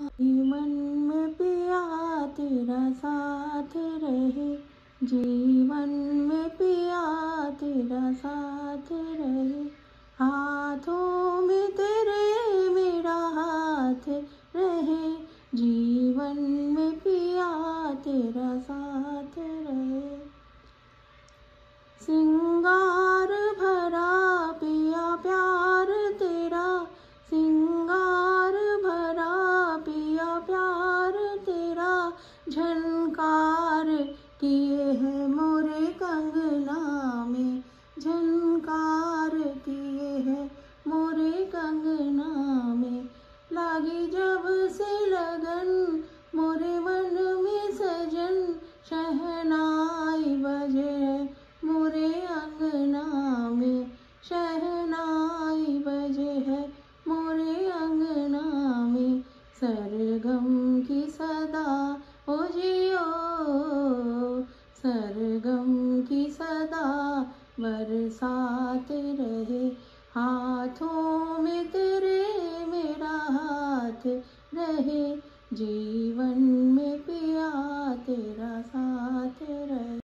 जीवन में पिया तेरा साथ रहे, जीवन में पिया तेरा साथ रहे, हाथों में तेरे मेरा हाथ रहे, जीवन में पिया तेरा साथ रहे। सिंगार भरा पिया प्यार तेरा, सिंगार भरा पिया प्यार तेरा, झनकार किए है मोरे कंगना में, झनकार किए है मोरे कंगना में। लागी जब से लगन मोरे मन में सजन, शहनाई बजे मोरे अंगना में, शहनाई बजे है मोरे अंगना में। सरगम की सदा हो जियो, सरगम की सदा बरसात रहे, हाथों में तेरे मेरा हाथ रहे, जीवन में पिया तेरा साथ रहे।